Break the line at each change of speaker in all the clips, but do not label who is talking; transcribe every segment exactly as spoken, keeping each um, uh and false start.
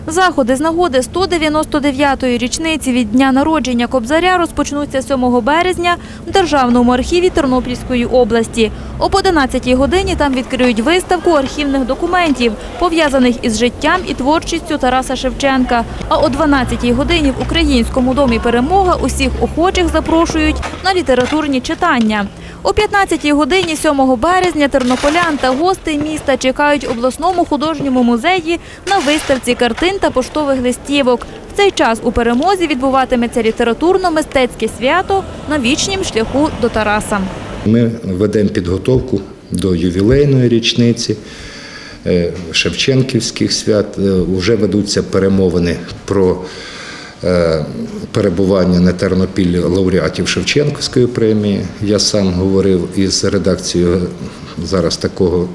Заходи з нагоди сто дев'яносто дев'ятої річниці від дня народження Кобзаря розпочнуться сьомого березня в Державному архіві Тернопільської області. Об одинадцятій годині там відкриють виставку архівних документів, пов'язаних із життям і творчістю Тараса Шевченка. А о дванадцятій годині в Українському домі «Перемога» усіх охочих запрошують на літературні читання. О п'ятнадцятій годині сьомого березня тернополян та гостей міста чекають в обласному художньому музеї на виставці картин та поштових листівок. В цей час у «Перемозі» відбуватиметься літературно-мистецьке свято на вічнім шляху до Тараса.
Ми ведемо підготовку до ювілейної річниці Шевченківських свят. Вже ведуться перемовини про перебування на Тернопіллі лауреатів Шевченківської премії. Я сам говорив із редакцією зараз такого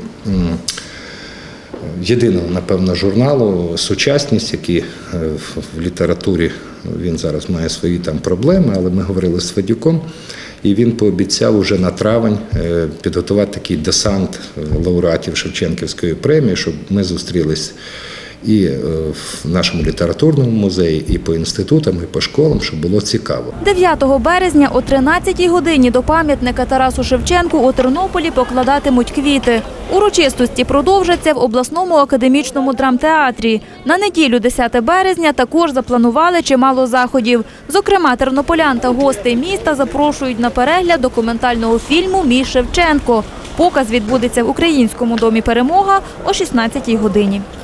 єдиного, напевно, журналу «Сучасність», який в літературі, він зараз має свої там проблеми, але ми говорили з Федюком, і він пообіцяв уже на травень підготувати такий десант лауреатів Шевченківської премії, щоб ми зустрілись і в нашому літературному музеї, і по інститутам, і по школам, щоб було цікаво.
дев'ятого березня о тринадцятій годині до пам'ятника Тарасу Шевченку у Тернополі покладатимуть квіти. Урочистості продовжаться в обласному академічному драмтеатрі. На неділю, десяте березня, також запланували чимало заходів. Зокрема, тернополян та гостей міста запрошують на перегляд документального фільму «Мій Шевченко». Показ відбудеться в Українському домі «Перемога» о шістнадцятій годині.